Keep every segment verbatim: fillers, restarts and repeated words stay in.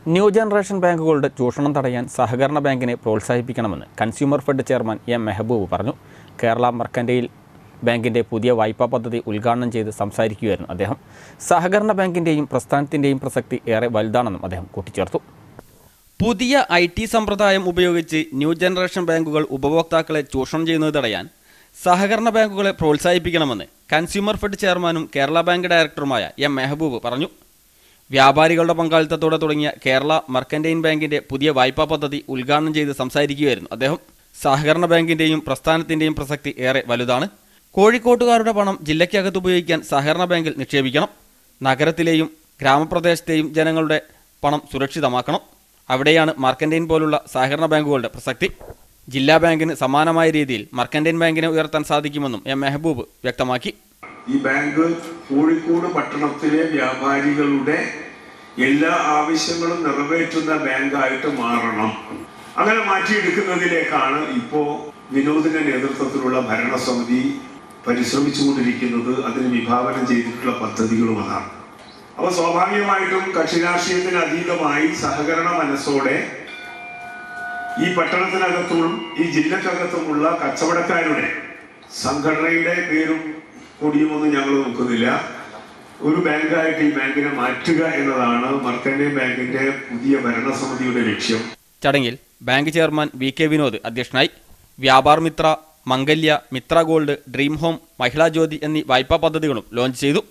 New generation ബാങ്കുകളുടെ ചൂഷണം തടയാൻ സഹകരണ ബാങ്കിനെ പ്രോത്സാഹിപ്പിക്കണമെന്ന് consumer fed chairman M Mehboob പറഞ്ഞു. കേരള മെർക്കന്റൈൽ ബാങ്കിൻ്റെ പുതിയ വായ്പാ പദ്ധതി ഉദ്ഘാടനം ചെയ്ത് സംസാരിക്കുകയായിരുന്നു അദ്ദേഹം. സഹകരണ ബാങ്കിൻ്റെയും പ്രസ്ഥാനത്തിൻ്റെയും പ്രസക്തി ഏറെ വലുതാണെന്നും അദ്ദേഹം കൂട്ടിച്ചേർത്തു. പുതിയ ഐ ടി സമ്പ്രദായം ഉപയോഗിച്ച് ന്യൂ ജനറേഷൻ ബാങ്കുകൾ ഉപഭോക്താക്കളെ ചൂഷണം ചെയ്യുന്നത് തടയാൻ സഹകരണ ബാങ്കുകളെ പ്രോത്സാഹിപ്പിക്കണമെന്ന് കൺസ്യൂമർ ഫെഡ് ചെയർമാനും കേരള ബാങ്ക് ഡയറക്ടറുമായ എം മെഹബൂബ് പറഞ്ഞു. വ്യാപാരികളുടെ പങ്കാളിത്തത്തോടെ തുടങ്ങിയ കേരള മെർക്കന്റൈൽ ബാങ്കിൻ്റെ പുതിയ വായ്പാ പദ്ധതി ഉദ്ഘാടനം ചെയ്ത് സംസാരിക്കുകയായിരുന്നു അദ്ദേഹം. സഹകരണ ബാങ്കിൻ്റെയും പ്രസ്ഥാനത്തിൻ്റെയും പ്രസക്തി ഏറെ വലുതാണ്. കോഴിക്കോട്ടുകാരുടെ പണം ജില്ലയ്ക്കകത്ത് ഉപയോഗിക്കാൻ സഹകരണ ബാങ്കിൽ നിക്ഷേപിക്കണം. നഗരത്തിലെയും ഗ്രാമപ്രദേശത്തെയും ജനങ്ങളുടെ പണം സുരക്ഷിതമാക്കണം. അവിടെയാണ് മെർക്കന്റൈൽ പോലുള്ള സഹകരണ ബാങ്കുകളുടെ പ്രസക്തി. ജില്ലാ ബാങ്കിന് സമാനമായ രീതിയിൽ മെർക്കന്റൈൽ ബാങ്കിനെ ഉയർത്താൻ സാധിക്കുമെന്നും എം മെഹബൂബ് വ്യക്തമാക്കി. ഈ ബാങ്ക് കോഴിക്കോട് പട്ടണത്തിലെ വ്യാപാരികളുടെ എല്ലാ ആവശ്യങ്ങളും നിറവേറ്റുന്ന ബാങ്കായിട്ട് മാറണം. അങ്ങനെ മാറ്റിയെടുക്കുന്നതിലേക്കാണ് ഇപ്പോൾ വിനോദിന്റെ നേതൃത്വത്തിലുള്ള ഭരണസമിതി പരിശ്രമിച്ചുകൊണ്ടിരിക്കുന്നത്. അതിന് വിഭാവനം ചെയ്തിട്ടുള്ള പദ്ധതികളും അതാണ്. അപ്പോൾ സ്വാഭാവികമായിട്ടും കക്ഷി രാഷ്ട്രീയത്തിന് അതീതമായി സഹകരണ മനസ്സോടെ ഈ പട്ടണത്തിനകത്തും ഈ ജില്ലക്കകത്തുമുള്ള കച്ചവടക്കാരുടെ സംഘടനയുടെ പേരും കൊടിയുമൊന്നും ഞങ്ങൾ നോക്കുന്നില്ല. ഒരു ബാങ്കായിട്ട് ഈ ബാങ്കിനെ മാറ്റുക എന്നതാണ് മെർക്കന്റൈൽ ബാങ്കിന്റെ പുതിയ ഭരണസമിതിയുടെ ലക്ഷ്യം. ചടങ്ങിൽ bank chairman V K Vinod അധ്യക്ഷനായി. Vyapar Mitra, Mangalya, Mitra gold, dream home, Mahila Jyothi എന്നീ വായ്പാ പദ്ധതികളും ലോഞ്ച് ചെയ്തു.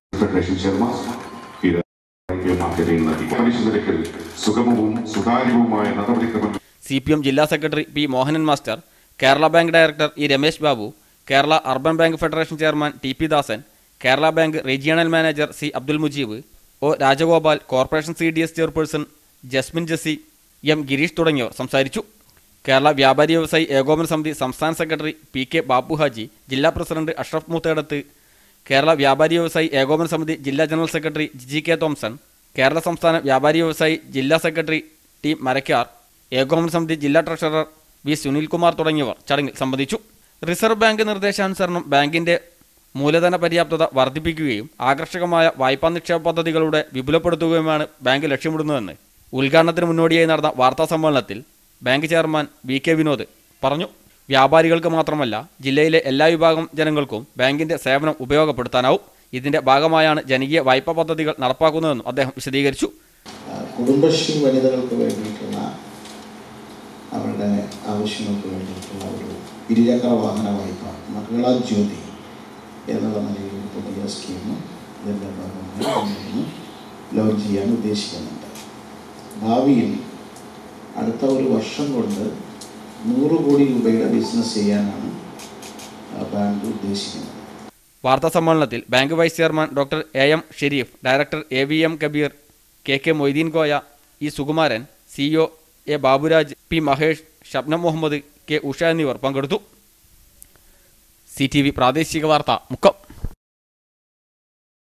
സി പി എം ജില്ലാ secretary P Mohanan master, Kerala bank director E Ramesh Babu, Kerala urban bank federation chairman T P Dasan, Kerala bank regional manager C Abdul Mujeeb, O Rajagopal, corporation C D S chairperson Jasmin Jessy, M Girish തുടങ്ങിയവർ സംസാരിച്ചു. കേരള വ്യാപാരി വ്യവസായി ഏകോപന സമിതി സംസ്ഥാന secretary P K Babu Haji, ജില്ലാ പ്രസിഡന്റ് അഷ്റഫ് മൂത്തേടത്ത്, കേരള വ്യാപാരി വ്യവസായി ഏകോപന സമിതി ജില്ലാ general secretary G K Thomson, Kerala Samsthana Vyapari വ്യവസായി ജില്ലാ secretary T Marakkar, ഏകോപന സമിതി ജില്ലാ ട്രഷറർ വി സുനിൽകുമാർ തുടങ്ങിയവർ ചടങ്ങിൽ സംബന്ധിച്ചു. റിസർവ് ബാങ്ക് നിർദ്ദേശാനുസരണം ബാങ്കിന്റെ മൂലധന പര്യാപ്തത വർദ്ധിപ്പിക്കുകയും ആകർഷകമായ വായ്പാ നിക്ഷേപ പദ്ധതികളുടെ വിപുലപ്പെടുത്തുകയുമാണ് ബാങ്ക് ലക്ഷ്യമിടുന്നതെന്ന് ഉദ്ഘാടനത്തിന് മുന്നോടിയായി നടന്ന വാർത്താ സമ്മേളനത്തിൽ bank chairman V K Vinod പറഞ്ഞു. വ്യാപാരികൾക്ക് മാത്രമല്ല ജില്ലയിലെ എല്ലാ വിഭാഗം ജനങ്ങൾക്കും ബാങ്കിന്റെ സേവനം ഉപയോഗപ്പെടുത്താനാവും. ഇതിന്റെ ഭാഗമായാണ് ജനകീയ വായ്പാ പദ്ധതികൾ നടപ്പാക്കുന്നതെന്നും അദ്ദേഹം വിശദീകരിച്ചു. കുടുംബശ്രീ വനിതകൾക്ക് വേണ്ടിയിട്ടുള്ള അവരുടെ ആവശ്യങ്ങൾക്ക് വേണ്ടിയിട്ടുള്ള ഒരു ഇരുചക്ര വാഹന വായ്പ മഹിളാ ജ്യോതി എന്നുള്ള നിലയിൽ പുതിയ സ്കീം ഇതിൻ്റെ ഭാഗമായി ലോഞ്ച് ചെയ്യാൻ ഉദ്ദേശിക്കുന്നുണ്ട്. ഭാവിയിൽ അടുത്ത ഒരു വർഷം കൊണ്ട് നൂറ് കോടി രൂപയുടെ ബിസിനസ് ചെയ്യാനാണ് ബാങ്ക് ഉദ്ദേശിക്കുന്നത്. വാർത്താ സമ്മേളനത്തിൽ bank vice chairman doctor A M Sharif, director A V M Kabeer, K K Moideen Koya, E Sukumaran, CEO A Baburaj, P Mahesh, Shabnam Muhammad, K Usha എന്നിവർ പങ്കെടുത്തു. സി ടി വി പ്രാദേശിക വാർത്ത മുക്കം.